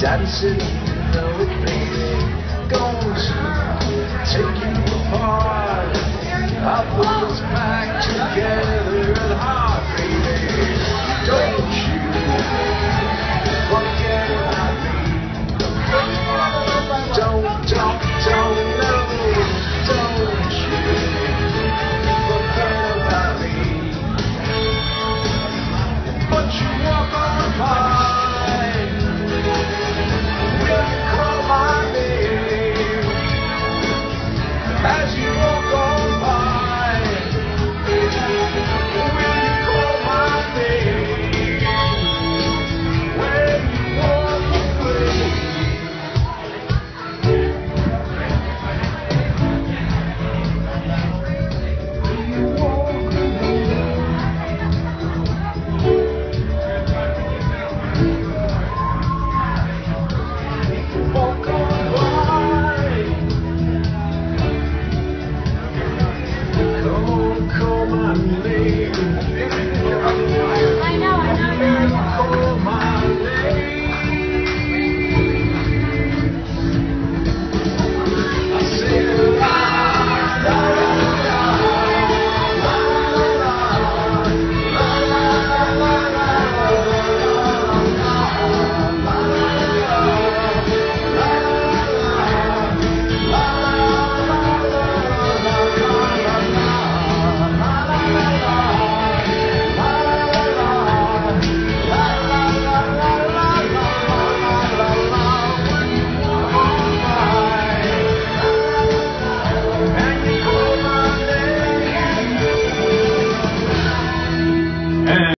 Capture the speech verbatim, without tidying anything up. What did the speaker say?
Daddy said, you know it, baby, going to take you apart. I put us back together and hard, baby. Don't you forget about me. Don't, don't, don't, no, don't you forget about me. But you walk on by. Will you call my name as you walk on by? Will you call my name when you walk away? Will you walk away? Walk on by. Come on, call my name. I know, I know, I know. Call my name. I said, la, la, la, la, la, la, la, la,